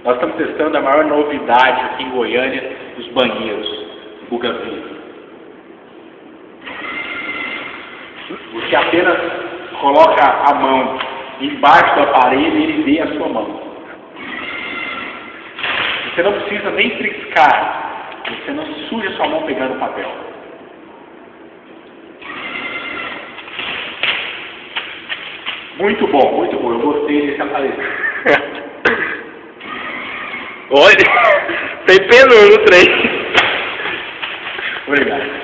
Nós estamos testando a maior novidade aqui em Goiânia, os banheiros Bugaviva. Você apenas coloca a mão embaixo do aparelho e ele vê a sua mão. Você não precisa nem triscar, você não suja sua mão pegando papel. Muito bom, eu gostei desse aparelho. Olha, tem penura no trem. Obrigado.